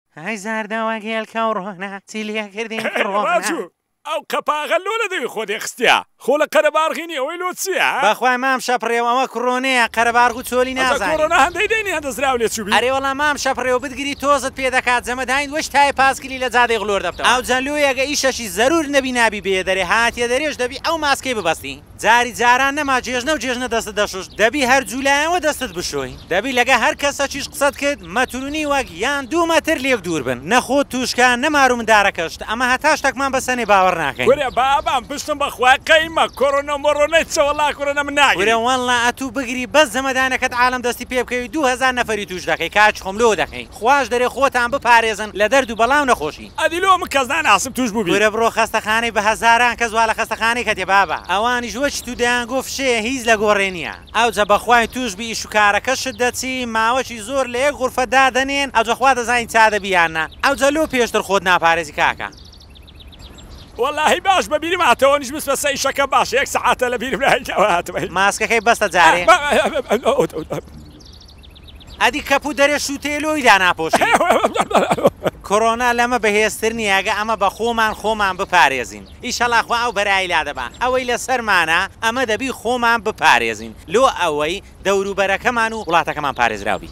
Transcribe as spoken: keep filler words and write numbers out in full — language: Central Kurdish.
هاي زاردەوە گێڵکە و ڕۆنا چی لێ کردین ڕۆنا ئەو قەپاغە لۆ لە دەوی خۆ دێخستیا خۆ لە قەرەباڵغینی ئەوەی لۆ چییە؟ بەخوای مام شەپڕێوەوە کڕۆنەیە قەرەباڵغ و چۆلی نازانێت کۆرۆنا هەندەی دێنی هەندەزراو لێ چوبی ئەرێ وەڵام مام شەپڕێوە بتگیری تۆزت پێ دەکات جەمەداین وەش تای پاسکلی لە جادەی غلۆر دەبتەوە ئەو جەلوویەگە ئیشەشی زەرور نەبی نابی بێ دەرێ هاتیە دەرێش دەبی ئەو ماسکەی ببەستی جاری جاران نەما جێژنە و جێژنە دەستت دەشوش دەبی هەر جوولایەوە دەستت بشۆی دەبی لەگە هەر کەسەکیش قسەت کرد مەترونی وەک یان دوو مەتر لێک دوور بن نەخۆت تووشکان نەمار و مندارەکەشت ئەمە هەتا شتێکمان بەسەنێ باوەڕ ناکەین بابام پشتم بەخوای قەیمە کۆرۆنا مۆڕۆنەی چەوەڵا کۆرۆنا من ناگیری وەرە وەڵا ئەتوو بگری بەس زەمەدانەکەت عالم دەستی پێ بکەوی دوو هەزار نەفەری توش دەکەی کاچ خۆم لۆ دەکەی خوش دەرێ خۆتان بپارێزن لە دەرد و بەڵاو نەخۆشی ئەدیلۆ من کەس ناناسم توش بووبی وەرە بڕۆ خەستەخانەی بە هەزاران کەس وا لە خەستەخانەی کەتێ بابا ئەوانیش وەچ تو دەیان گۆ فشەیە هیچ لە گۆڕێنیە ئەوجە بەخوای توش بی ئیش و کارەکەشت دەچی ماوەشی زۆر لە یەک غورفە دادەنێن ئەوجە خوا دەزانین چا دەبیاننا ئەوجە لۆ پێشتر خۆت ناپارێزی کاکە والله باش ببینی ماتەوەنیش بس بەسە ئیشەکە باش یەک سەعاتە لە بیرم هاتەوە ماسکەکەی بەستە جارێ ئەدی کەپوو دەرێ شوتێلۆی داناپۆشی کۆرۆنا لەمە بەهێزتر نییەگە ئەمە بە خۆمان خۆمان بپارێزین ئیشەڵا خوا ئەو بەرای لا دەبا ئەوەی لە سەرمانە ئەمە دەبی خۆمان بپارێزین لۆ ئەوەی دەوروبەرەکەمان و وڵاتەکەمان پارێزراوی